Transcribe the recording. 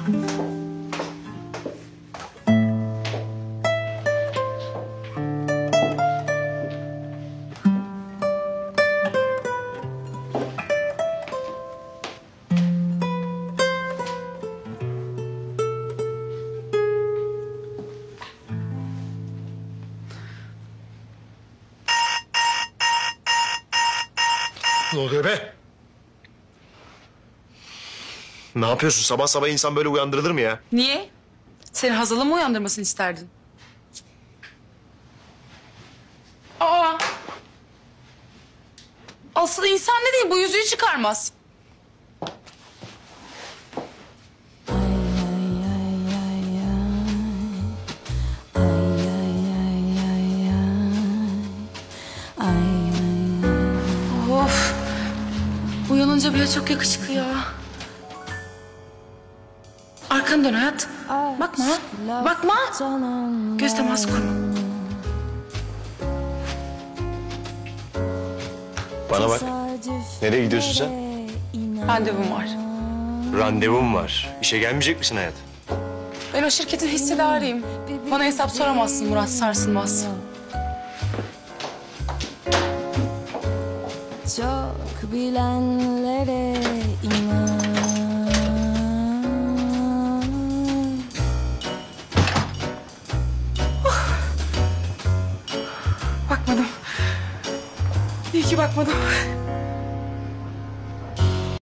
Ne oluyor be? Ne yapıyorsun? Sabah sabah insan böyle uyandırılır mı ya? Niye? Seni Hazal'ın mı uyandırmasını isterdin? Aa! Asıl insan ne değil, bu yüzüğü çıkarmaz. Of! Uyanınca bile çok yakışıklı ya. Arkanı dön hayat. Bakma. Bakma. Göz teması kurma. Bana bak. Nereye gidiyorsun sen? Randevum var. Randevum var. İşe gelmeyecek misin hayat? Ben o şirketin hissedarıyım. Bana hesap soramazsın Murat Sarsılmaz. Çok bilenlere inan. Bakmadım. İyi ki bakmadım.